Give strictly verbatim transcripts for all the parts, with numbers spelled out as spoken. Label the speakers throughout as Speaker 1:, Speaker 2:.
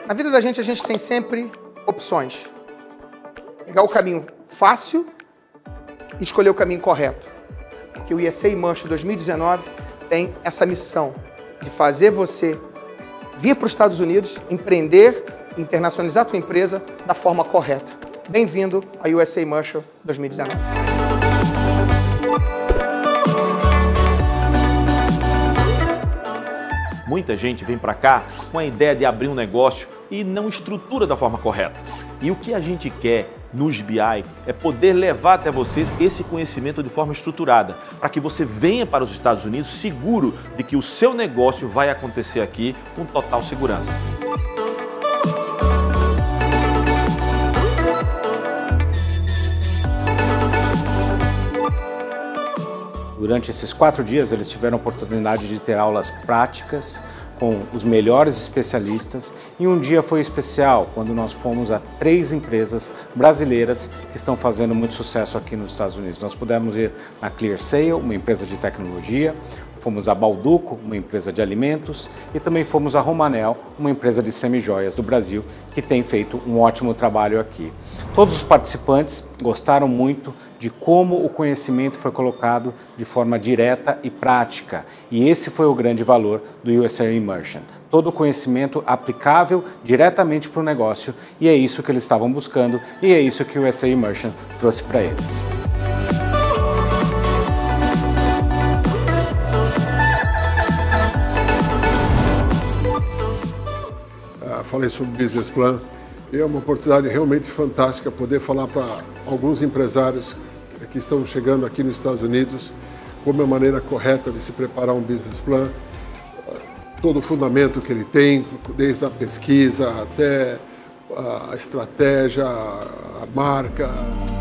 Speaker 1: Na vida da gente, a gente tem sempre opções. Pegar o caminho fácil e escolher o caminho correto. Porque o U S A Immersion dois mil e dezenove tem essa missão de fazer você vir para os Estados Unidos, empreender, internacionalizar a sua empresa da forma correta. Bem-vindo ao U S A Immersion dois mil e dezenove.
Speaker 2: Muita gente vem para cá com a ideia de abrir um negócio e não estrutura da forma correta. E o que a gente quer no G B I é poder levar até você esse conhecimento de forma estruturada, para que você venha para os Estados Unidos seguro de que o seu negócio vai acontecer aqui com total segurança.
Speaker 3: Durante esses quatro dias, eles tiveram a oportunidade de ter aulas práticas com os melhores especialistas, e um dia foi especial quando nós fomos a três empresas brasileiras que estão fazendo muito sucesso aqui nos Estados Unidos. Nós pudemos ir na ClearSale, uma empresa de tecnologia, fomos a Balduco, uma empresa de alimentos, e também fomos a Romanel, uma empresa de semijoias do Brasil, que tem feito um ótimo trabalho aqui. Todos os participantes gostaram muito de como o conhecimento foi colocado de forma direta e prática, e esse foi o grande valor do U S A Immersion. Todo o conhecimento aplicável diretamente para o negócio, e é isso que eles estavam buscando, e é isso que o U S A Immersion trouxe para eles.
Speaker 4: Falei sobre Business Plan, e é uma oportunidade realmente fantástica poder falar para alguns empresários que estão chegando aqui nos Estados Unidos como é a maneira correta de se preparar um Business Plan, todo o fundamento que ele tem, desde a pesquisa até a estratégia, a marca.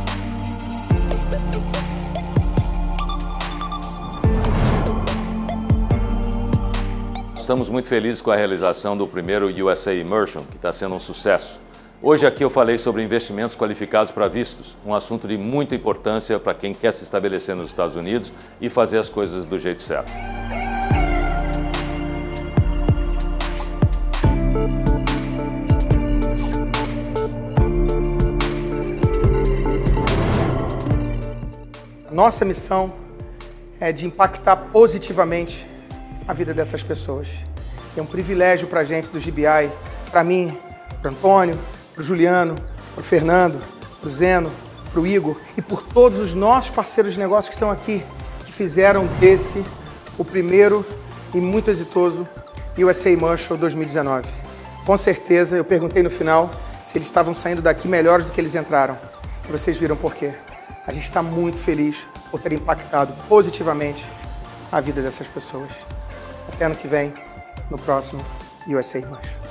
Speaker 5: Estamos muito felizes com a realização do primeiro U S A Immersion, que está sendo um sucesso. Hoje aqui eu falei sobre investimentos qualificados para vistos, um assunto de muita importância para quem quer se estabelecer nos Estados Unidos e fazer as coisas do jeito certo.
Speaker 1: Nossa missão é de impactar positivamente a vida dessas pessoas. É um privilégio para a gente do G B I, para mim, para o Antônio, para o Juliano, para o Fernando, para o Zeno, para o Igor e por todos os nossos parceiros de negócio que estão aqui, que fizeram desse o primeiro e muito exitoso U S A Immersion dois mil e dezenove. Com certeza, eu perguntei no final se eles estavam saindo daqui melhores do que eles entraram. E vocês viram por quê. A gente está muito feliz por ter impactado positivamente a vida dessas pessoas. Até ano que vem, no próximo U S A Immersion.